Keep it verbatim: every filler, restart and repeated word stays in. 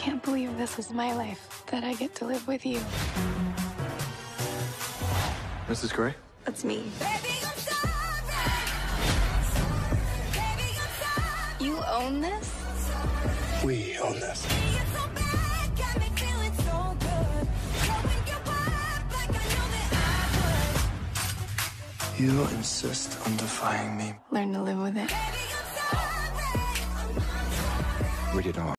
can't believe this is my life, that I get to live with you. Missus Gray? That's me. You own this? We own this. You insist on defying me. Learn to live with it. Read it on.